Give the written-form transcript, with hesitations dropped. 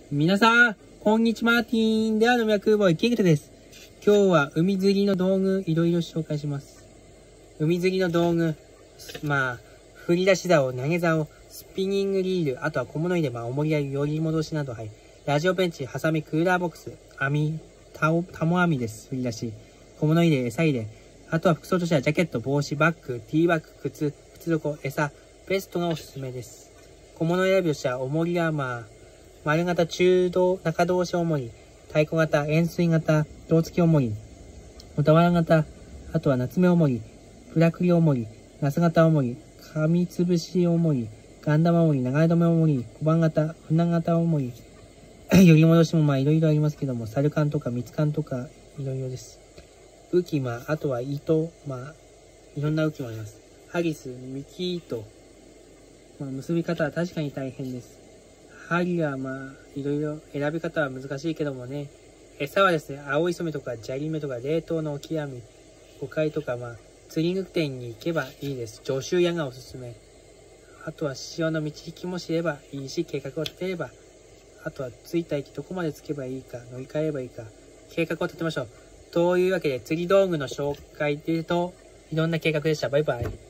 皆さん、こんにちは、マーティンである脈ボーイ、キングトです。今日は海釣りの道具、いろいろ紹介します。海釣りの道具、振り出し竿、投げ竿、スピニングリール、あとは小物入れ、重りやより戻しなど、はい。ラジオペンチ、ハサミ、クーラーボックス、網、タモ網です。振り出し。小物入れ、餌入れ。あとは服装としてはジャケット、帽子、バッグ、ティーバッグ、靴底、餌、ベストがおすすめです。小物選びとしては、重りは丸型、中通し重り、太鼓型、円錐型、胴付き重り、小田原型、あとは夏目重り、ブラクリ重り、ナス型重り、紙つぶし重り、ガンダム重り、流れ止め重り、小判型、船型重り、より戻しもいろいろありますけども、サルカンとかミツカンとかいろいろです。浮き、あとは糸、いろんな浮きもあります。ハギス、ミキ糸、結び方は確かに大変です。針はいろいろ選び方は難しいけどもね。餌はですね、青磯目とか砂利目とか冷凍のオキアミ、ゴカイとか釣り具店に行けばいいです。上州屋がおすすめ。あとは潮の満ち引きも知ればいいし、計画を立てれば。あとは着いた駅どこまで着けばいいか、乗り換えればいいか、計画を立てましょう。というわけで釣り道具の紹介といろんな計画でした。バイバイ。